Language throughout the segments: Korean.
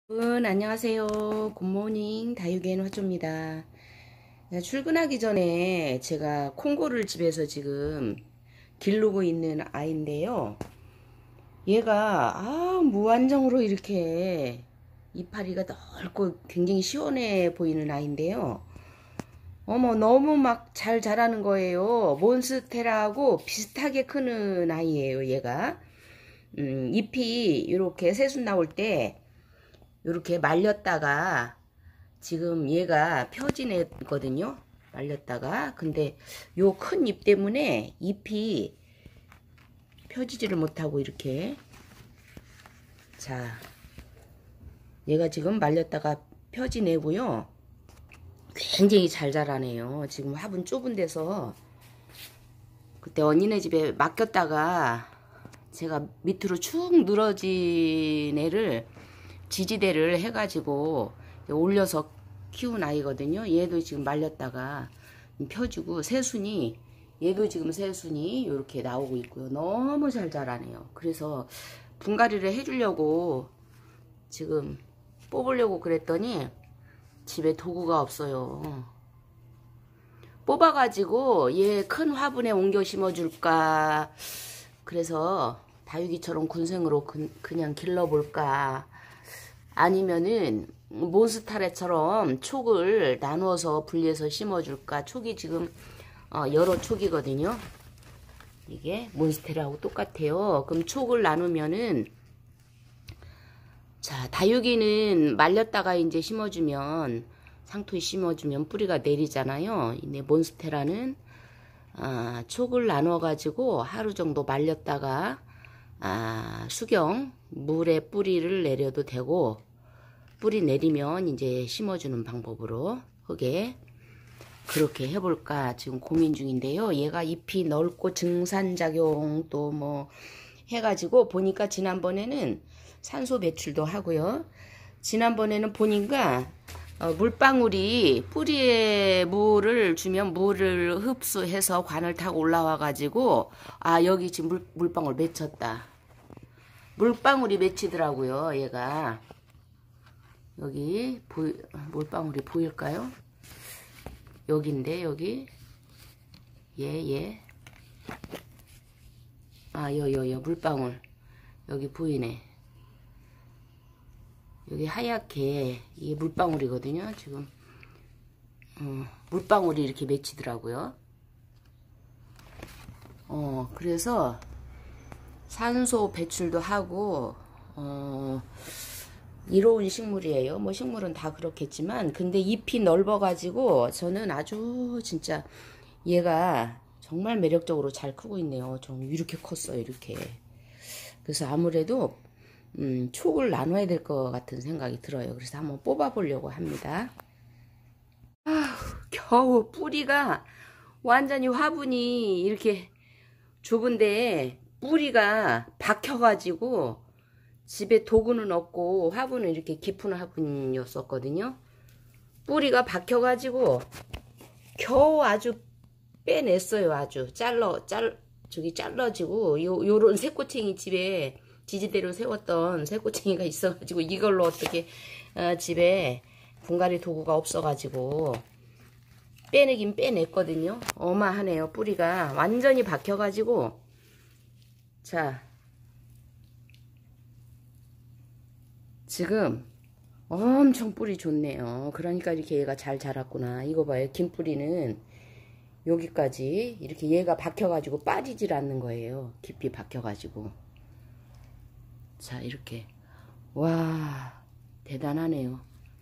여러분 안녕하세요. 굿모닝 다육이엔 화조입니다. 출근하기 전에 제가 콩고를 집에서 지금 기르고 있는 아이인데요. 얘가 무한정으로 이렇게 이파리가 넓고 굉장히 시원해 보이는 아이인데요. 어머, 너무 막 잘 자라는 거예요. 몬스테라하고 비슷하게 크는 아이예요, 얘가. 잎이 이렇게 새순 나올 때 이렇게 말렸다가 지금 얘가 펴지거든요. 말렸다가. 근데 요 큰 잎 때문에 잎이 펴지지를 못하고 이렇게. 자, 얘가 지금 말렸다가 펴지내고요. 굉장히 잘 자라네요. 지금 화분 좁은 데서 그때 언니네 집에 맡겼다가 제가 밑으로 축 늘어진 애를 지지대를 해가지고 올려서 키운 아이거든요. 얘도 지금 말렸다가 펴지고 새순이 얘도 지금 새순이 이렇게 나오고 있고요. 너무 잘 자라네요. 그래서 분갈이를 해주려고 지금 뽑으려고 그랬더니 집에 도구가 없어요. 뽑아가지고 얘 큰 화분에 옮겨 심어줄까, 그래서 다육이처럼 군생으로 그냥 길러볼까, 아니면은 몬스타레처럼 촉을 나누어서 분리해서 심어줄까. 촉이 지금 여러 촉이거든요. 이게 몬스테라하고 똑같아요. 그럼 촉을 나누면은, 자, 다육이는 말렸다가 이제 심어주면, 상토에 심어주면 뿌리가 내리잖아요. 근데 몬스테라는 촉을 나눠 가지고 하루 정도 말렸다가 수경 물에 뿌리를 내려도 되고, 뿌리 내리면 이제 심어주는 방법으로 흙에 그렇게 해볼까 지금 고민 중인데요. 얘가 잎이 넓고 증산작용 또 뭐 해가지고 보니까 지난번에는 산소 배출도 하고요. 지난번에는 보니까 물방울이 뿌리에 물을 주면 물을 흡수해서 관을 타고 올라와 가지고 여기 지금 물방울 맺혔다. 물방울이 맺히더라고요. 얘가 여기 물방울이 보일까요? 여기인데 여기 얘 여 물방울 여기 보이네. 여기 하얗게 이게 물방울이거든요. 지금 물방울이 이렇게 맺히더라고요. 그래서 산소 배출도 하고 이로운 식물이에요. 뭐 식물은 다 그렇겠지만, 근데 잎이 넓어가지고 저는 아주 진짜 얘가 정말 매력적으로 잘 크고 있네요. 좀 이렇게 컸어요, 이렇게. 그래서 아무래도 촉을 나눠야 될 것 같은 생각이 들어요. 그래서 한번 뽑아보려고 합니다. 겨우 뿌리가 완전히 화분이 이렇게 좁은데 뿌리가 박혀가지고 집에 도구는 없고 화분은 이렇게 깊은 화분이었었거든요. 뿌리가 박혀가지고 겨우 아주 빼냈어요. 아주 저기 잘라지고 요런 새꼬챙이 집에 지지대로 세웠던 새꼬챙이가 있어가지고 이걸로 어떻게 집에 분갈이 도구가 없어가지고 빼내긴 빼냈거든요. 어마하네요. 뿌리가 완전히 박혀가지고. 자, 지금 엄청 뿌리 좋네요. 그러니까 이렇게 얘가 잘 자랐구나. 이거 봐요. 긴 뿌리는 여기까지 이렇게 얘가 박혀가지고 빠지질 않는 거예요. 깊이 박혀가지고. 자, 이렇게. 와, 대단하네요.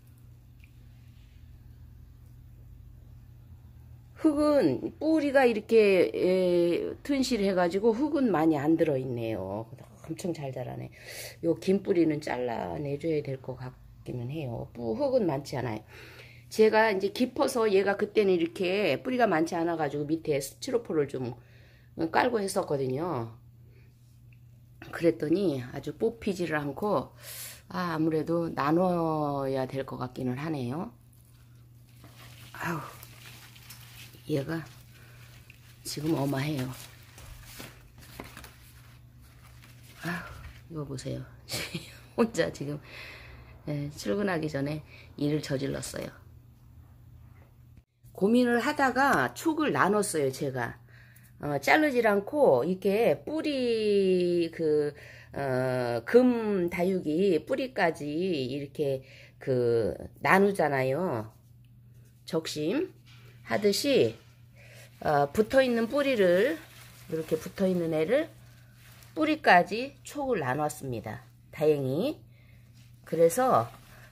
흙은 뿌리가 이렇게 튼실해가지고 흙은 많이 안 들어있네요. 엄청 잘 자라네. 요 긴 뿌리는 잘라내줘야 될 것 같기는 해요. 흙은 많지 않아요. 제가 이제 깊어서 얘가 그때는 이렇게 뿌리가 많지 않아가지고 밑에 스티로폼을 좀 깔고 했었거든요. 그랬더니 아주 뽑히지를 않고 아무래도 나눠야 될 것 같기는 하네요. 아우, 얘가 지금 어마해요. 아우, 이거 보세요. 혼자 지금 예, 출근하기 전에 일을 저질렀어요. 고민을 하다가 촉을 나눴어요, 제가. 자르질 않고, 이렇게 뿌리, 금 다육이 뿌리까지 이렇게 나누잖아요. 적심 하듯이, 붙어있는 뿌리를, 이렇게 붙어있는 애를 뿌리까지 촉을 나눴습니다. 다행히. 그래서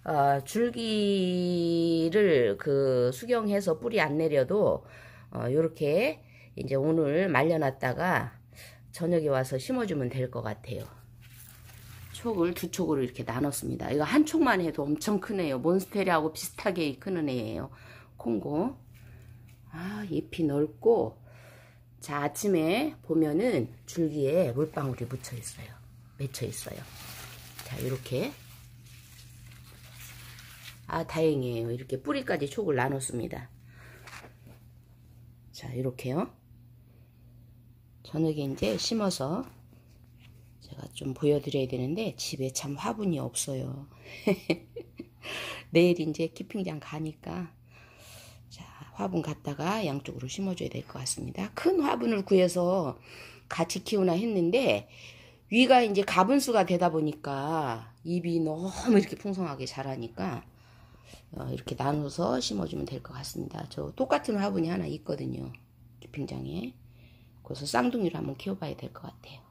줄기를 수경해서 뿌리 안 내려도 요렇게 이제 오늘 말려놨다가 저녁에 와서 심어주면 될 것 같아요. 촉을 두 촉으로 이렇게 나눴습니다. 이거 한 촉만 해도 엄청 크네요. 몬스테라하고 비슷하게 크는 애예요. 콩고. 잎이 넓고, 자, 아침에 보면은 줄기에 물방울이 묻혀 있어요. 맺혀 있어요. 자, 이렇게. 다행이에요. 이렇게 뿌리까지 촉을 나눴습니다. 자, 이렇게요. 저녁에 이제 심어서 제가 좀 보여드려야 되는데 집에 참 화분이 없어요. 내일 이제 키핑장 가니까 자, 화분 갖다가 양쪽으로 심어줘야 될 것 같습니다. 큰 화분을 구해서 같이 키우나 했는데 위가 이제 가분수가 되다 보니까 잎이 너무 이렇게 풍성하게 자라니까 이렇게 나눠서 심어주면 될 것 같습니다. 저 똑같은 화분이 하나 있거든요. 키핑장에. 그래서 쌍둥이로 한번 키워봐야 될 것 같아요.